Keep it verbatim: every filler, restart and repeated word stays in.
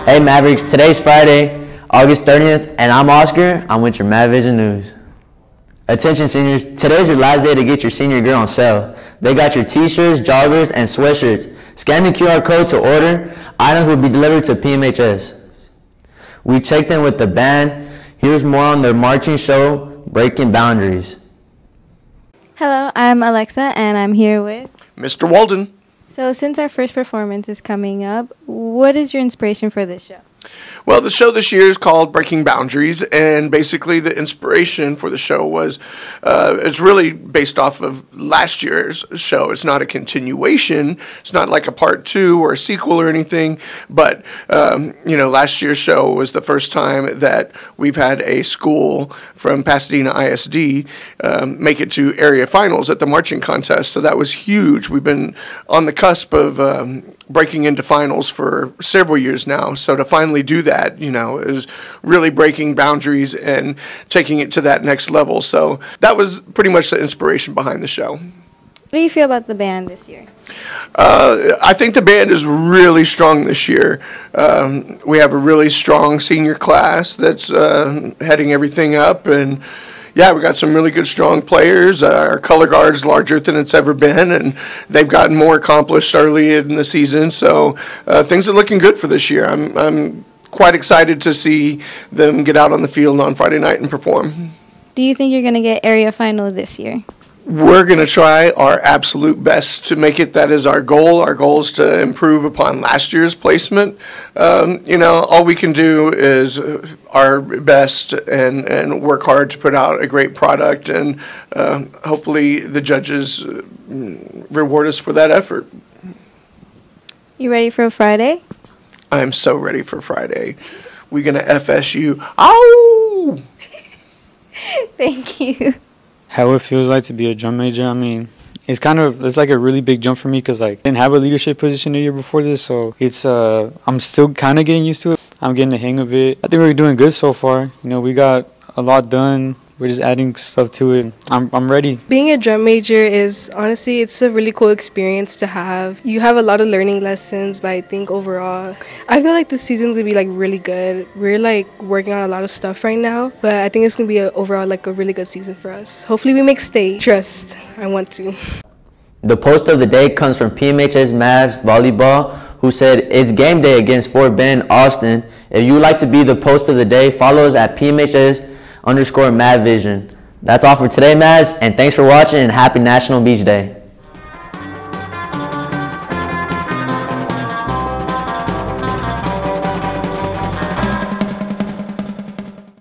Hey Mavericks, today's Friday, August thirtieth, and I'm Oscar. I'm with your MAVision News. Attention seniors, today's your last day to get your senior gear on sale. They got your t-shirts, joggers, and sweatshirts. Scan the Q R code to order. Items will be delivered to P M H S. We checked in with the band. Here's more on their marching show, Breaking Boundaries. Hello, I'm Alexa, and I'm here with Mister Walden. So since our first performance is coming up, what is your inspiration for this show? Well, the show this year is called Breaking Boundaries, and basically the inspiration for the show was, uh, it's really based off of last year's show. It's not a continuation. It's not like a part two or a sequel or anything, but, um, you know, last year's show was the first time that we've had a school from Pasadena I S D um, make it to area finals at the marching contest, so that was huge. We've been on the cusp of um, breaking into finals for several years now, so to finally do that, you know, is really breaking boundaries and taking it to that next level. So that was pretty much the inspiration behind the show. What do you feel about the band this year? Uh, I think the band is really strong this year. Um, we have a really strong senior class that's uh, heading everything up, and yeah, we got some really good, strong players. Uh, our color guard is larger than it's ever been, and they've gotten more accomplished early in the season. So uh, things are looking good for this year. I'm, I'm quite excited to see them get out on the field on Friday night and perform. Do you think you're going to get area final this year? We're going to try our absolute best to make it. That is our goal. Our goal is to improve upon last year's placement. Um, you know, all we can do is our best and, and work hard to put out a great product, and uh, hopefully the judges reward us for that effort. You ready for Friday? I'm so ready for Friday. We're going to F S U. Ow! Thank you. How it feels like to be a drum major. I mean, it's kind of, it's like a really big jump for me because like I didn't have a leadership position the year before this, so it's uh I'm still kind of getting used to it. I'm getting the hang of it. I think we're doing good so far. You know, we got a lot done. We're just adding stuff to it. I'm I'm ready. Being a drum major is, honestly, it's a really cool experience to have. You have a lot of learning lessons, but I think overall, I feel like the season's gonna be like really good. We're like working on a lot of stuff right now, but I think it's gonna be a, overall like a really good season for us. Hopefully we make state. Trust, I want to. The post of the day comes from P M H S Mavs Volleyball, who said, "It's game day against Fort Bend, Austin. If you would like to be the post of the day, follow us at P M H S underscore MAVision." That's all for today, Mavs, and thanks for watching, and happy National Beach Day.